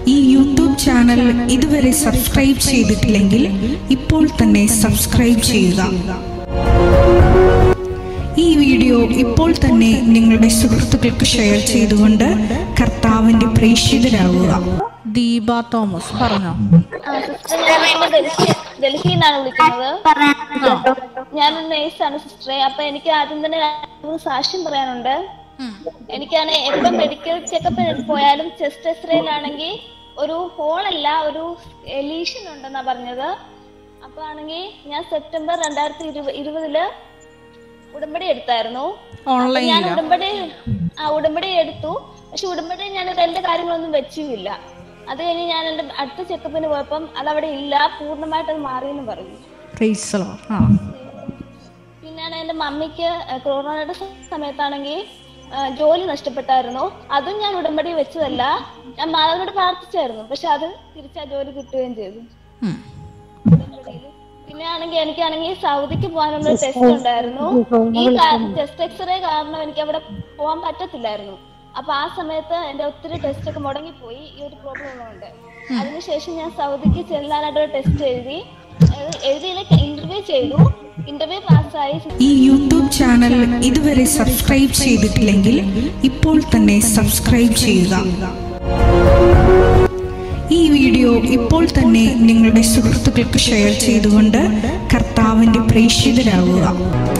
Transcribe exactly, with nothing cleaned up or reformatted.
ഈ YouTube channel ഇതുവരെ subscribe ചെയ്തിട്ടില്ലെങ്കിൽ ഇപ്പോൾ തന്നെ സബ്സ്ക്രൈബ് ചെയ്യുക. ഈ വീഡിയോ ഇപ്പോൾ തന്നെ നിങ്ങളുടെ സുഹൃത്തുക്കൾക്ക് ഷെയർ ചെയ്തുകൊണ്ട് കർത്താവിന്റെ പ്രേക്ഷിതരാകുക. ദീപ തോമസ് പറഞ്ഞോ. ഡൽഹിയിൽ നിന്നാണ് വിളിക്കുന്നത്. ഞാൻ നേഴ്സാണ് സിസ്റ്ററെ. അപ്പൊ എനിക്ക് ആദ്യം തന്നെ സാക്ഷ്യം പറയാനുണ്ട്. എനിക്കാണ് എപ്പം മെഡിക്കൽ ചെക്കപ്പ് പോയാലും ചെസ്റ്റ് എക്സ്റേയിലാണെങ്കിൽ ഒരു ഹോളല്ല, ഒരു ലീഷൻ ഉണ്ടെന്നാ പറഞ്ഞത്. അപ്പൊ ആണെങ്കിൽ ഞാൻ സെപ്റ്റംബർ രണ്ടായിരത്തി ഇരുപ ഇരുപതില് ഉടമ്പടി എടുത്തായിരുന്നു. ഞാൻ ഉടമ്പടി ആ ഉടമ്പടി എടുത്തു. പക്ഷെ ഉടമ്പടി ഞാൻ എന്റെ കാര്യങ്ങളൊന്നും വെച്ചില്ല. അത് കഴിഞ്ഞ് ഞാൻ എന്റെ അടുത്ത ചെക്കപ്പിന് പോയപ്പം അതവിടെ ഇല്ല, പൂർണ്ണമായിട്ട് അത് മാറിയെന്ന് പറഞ്ഞു. പിന്നെയാണ് എന്റെ മമ്മിക്ക് കൊറോണയുടെ സമയത്താണെങ്കിൽ ജോലി നഷ്ടപ്പെട്ടായിരുന്നു. അതും ഞാൻ ഉടമ്പടി വെച്ചതല്ല, ഞാൻ മാതാവിനോട് പ്രാർത്ഥിച്ചായിരുന്നു. പക്ഷെ അത് തിരിച്ചാ ജോലി കിട്ടുകയും ചെയ്തു ഉടമ്പടിയില്. പിന്നെ ആണെങ്കിൽ എനിക്കാണെങ്കിൽ സൗദിക്ക് പോകാനുള്ള ടെസ്റ്റ് ഉണ്ടായിരുന്നു. ഈ ചെസ്റ്റ് എക്സ്റേ കാരണം എനിക്ക് അവിടെ പോകാൻ പറ്റത്തില്ലായിരുന്നു. അപ്പൊ ആ സമയത്ത് എന്റെ ഒത്തിരി ടെസ്റ്റ് ഒക്കെ മുടങ്ങിപ്പോയി, ഈ ഒരു പ്രോബ്ലം ഉള്ളതുകൊണ്ട്. അതിനുശേഷം ഞാൻ സൗദിക്ക് ചെല്ലാനായിട്ടൊരു ടെസ്റ്റ് എഴുതി എഴുതിയില്ല ഇന്റർവ്യൂ ചെയ്തു. ഇന്റർവ്യൂ പാസ്സായി. ഈ യൂട്യൂബ് ചാനൽ ഇതുവരെ സബ്സ്ക്രൈബ് ചെയ്തിട്ടില്ലെങ്കിൽ ഇപ്പോൾ തന്നെ സബ്സ്ക്രൈബ് ചെയ്യുക. ഈ വീഡിയോ ഇപ്പോൾ തന്നെ നിങ്ങളുടെ സുഹൃത്തുക്കൾക്ക് ഷെയർ ചെയ്തുകൊണ്ട് കർത്താവിന്റെ പ്രേക്ഷിതരാകുക.